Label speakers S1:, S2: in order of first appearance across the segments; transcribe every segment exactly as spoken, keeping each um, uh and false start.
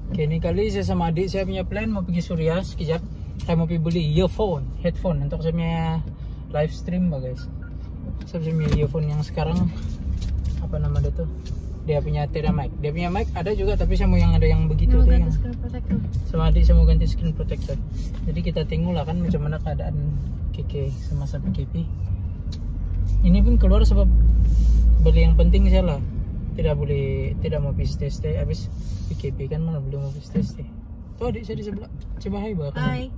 S1: Kini kali saya sama adik saya punya plan mau pergi Surya sekejap. Saya mau pergi beli earphone, headphone untuk saya punya live stream bah guys. Saya punya earphone yang sekarang apa nama dia tuh? Dia punya tidak mic. Dia punya mic ada juga tapi saya mau yang ada yang begitu tuh yang. Sama adik saya mau ganti screen protector. Jadi kita tengok lah kan macam mana keadaan Keke semasa P K P. Ini pun keluar sebab beli yang penting saya lah. Tidak boleh, tidak mau pergi stay-stay. Habis P K P kan mana boleh mau pergi stay-stay. Tuh adik saya di sebelah. Coba hai bah.
S2: Hai.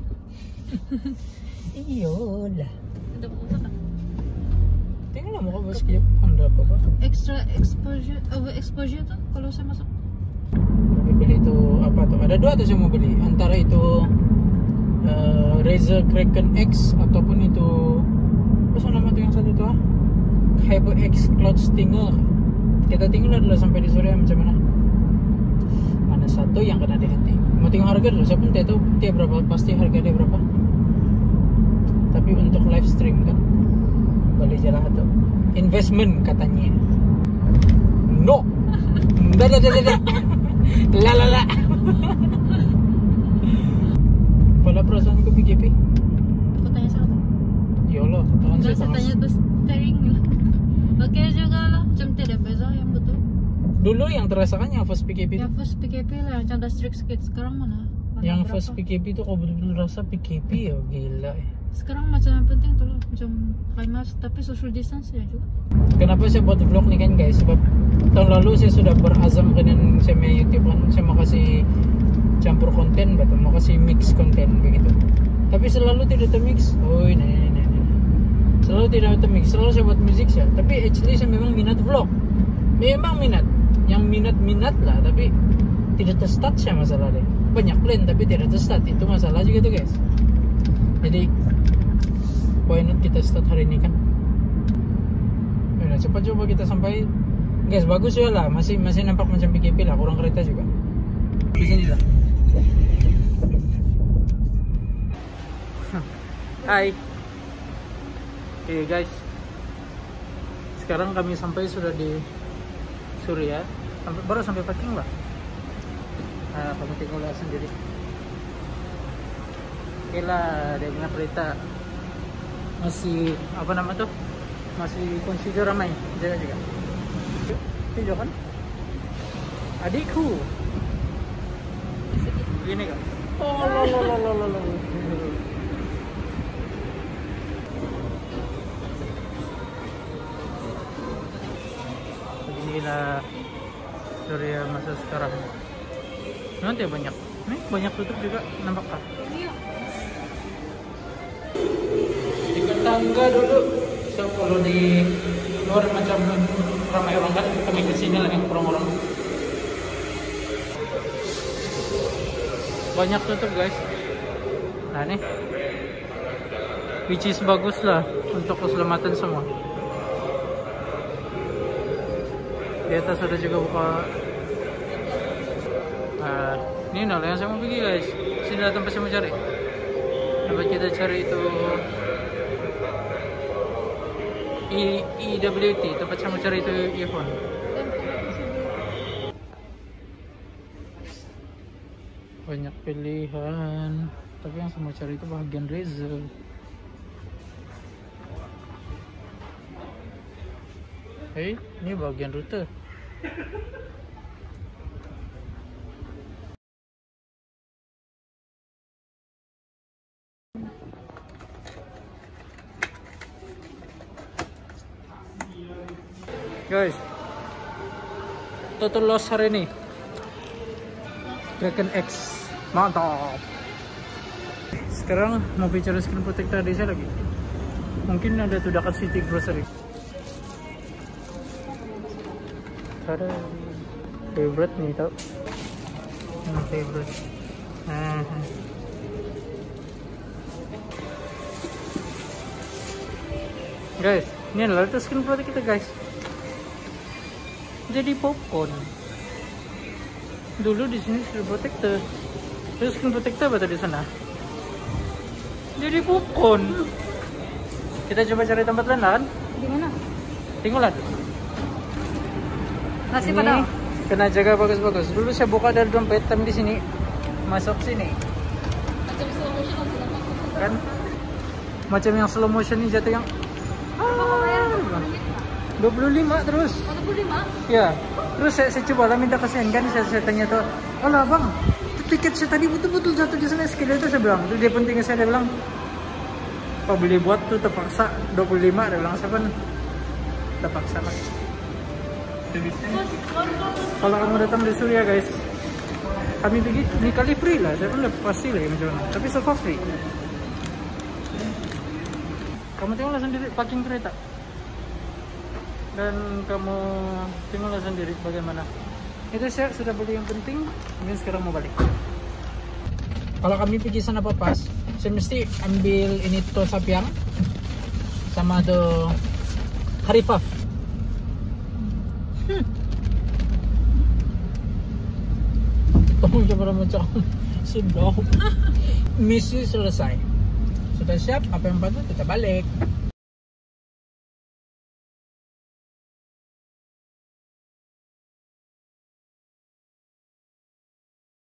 S1: Iyalah.
S2: Ada apa tak?
S1: Tengoklah muka bos sekejap. Anda apa apa?
S2: Extra exposure, over exposure tuh kalau saya masuk.
S1: Tapi beli itu apa tuh? Ada dua tuh saya mau beli. Antara itu uh, Razer Kraken X ataupun itu apa nama tuh yang satu tuh ah? HyperX Cloud Stinger. Kita tinggal dulu sampai di Surya macam mana. Mana satu yang kena di hati. Mau tengok harga dulu. Saya pun tidak tahu dia berapa. Pasti harga dia berapa. Tapi untuk live stream kan balik jalan satu. Investment katanya. No. Dah dah dah dah. La la la. Pada perasaan ke P K P?
S2: Aku tanya sama.
S1: Ya Allah, tangan saya
S2: Saya tanya tuh steering lah. Oke juga lah, macam tidak beza yang betul.
S1: Dulu yang terasakan yang first P K P
S2: Yang
S1: itu.
S2: first P K P lah, yang canda strict sedikit. Sekarang mana? Warna
S1: Yang
S2: berapa?
S1: first P K P itu kau betul-betul rasa P K P ya gila. Eh.
S2: Sekarang macam yang penting tuh macam high mask tapi social distance ya juga.
S1: Kenapa saya buat vlog nih kan guys? Sebab tahun lalu saya sudah berazam dengan saya punya YouTube kan, saya mau kasih campur konten, betul, mau kasih mix konten begitu. Tapi selalu tidak termix. Oh ini ini ini. Selalu tidak termix. Selalu saya buat musik ya. Tapi actually saya memang minat vlog. Memang minat. Yang minat-minat lah, tapi tidak terstart saya masalah deh. Banyak plan tapi tidak terstart, itu masalah juga tuh guys. Jadi why not kita start hari ini kan? Nah, cepat coba kita sampai. Guys, bagus ya lah, masih masih nampak macam P K P lah, kurang kereta juga. Di sini lah. Hai. Oke okay, guys. Sekarang kami sampai sudah di Surya. Sampai baru sampai parking lah. Nah, kamu tinggal sendiri. Oke lah, dia punya kereta masih apa nama tuh? Masih consider ramai, jaga juga. Tunjuk kan? Adikku. Gini kan? Oh, lo lo lo lo lo lo. Beginilah Surya masa sekarang. Nanti banyak, nih banyak tutup juga nampak tak?
S2: Iya.
S1: Di tangga dulu, so kalau di luar macam ramai orang kan, kami kesini lah yang orang-orang. Banyak tutup guys. Nah nih, which is bagus lah untuk keselamatan semua. Di atas ada juga buka. Nah, ini nol yang saya mau pergi guys. Sini lah tempat saya mau cari. Tempat kita cari itu E W T. Tempat saya mau cari itu earphone. Banyak pilihan. Tapi yang saya mau cari itu bagian Razer. Hei, ini bagian router. Guys, total loss hari ini Kraken X, mantap. Sekarang mau bicara screen protector di saya lagi. Mungkin ada tuh dekat City Grocery. Ada favorite nih tau, yang favorite. Nah, guys, ini adalah itu screen protector kita guys. Jadi popcorn. Dulu di sini screen protector. Terus screen protector apa di sana? Jadi popcorn. Kita coba cari tempat lain kan?
S2: Di mana?
S1: Tinggal lah.
S2: Nasi
S1: Ini
S2: padang.
S1: Kena jaga bagus-bagus. Dulu saya buka dari dompet, tapi di sini masuk sini.
S2: Macam slow motion lah sila masuk.
S1: Kan? Macam yang slow motion ni jatuh yang dua puluh lima terus.
S2: dua puluh lima?
S1: Ya. Terus saya, saya coba lah minta kasihan kan, saya, saya tanya tuh, "Alah bang, tiket saya tadi betul-betul jatuh di sana sekali itu," saya bilang. Terus dia pentingnya saya, dia bilang, "Kau beli buat tuh terpaksa dua puluh lima," dia bilang. Saya pun terpaksa lah. Kalau kamu datang di Suria guys, kami pergi ini kali free lah, saya pun pasti lah macam mana. Tapi so far free. Kamu tengoklah sendiri parking kereta. Dan kamu tengoklah sendiri bagaimana. Itu saya sudah beli yang penting, ini sekarang mau balik. Kalau kami pergi sana Papas, saya mesti ambil ini to sapiang sama to harifaf. Hmm. Tolong coba macam sudah. Misi selesai. Sudah siap, apa yang patut kita balik.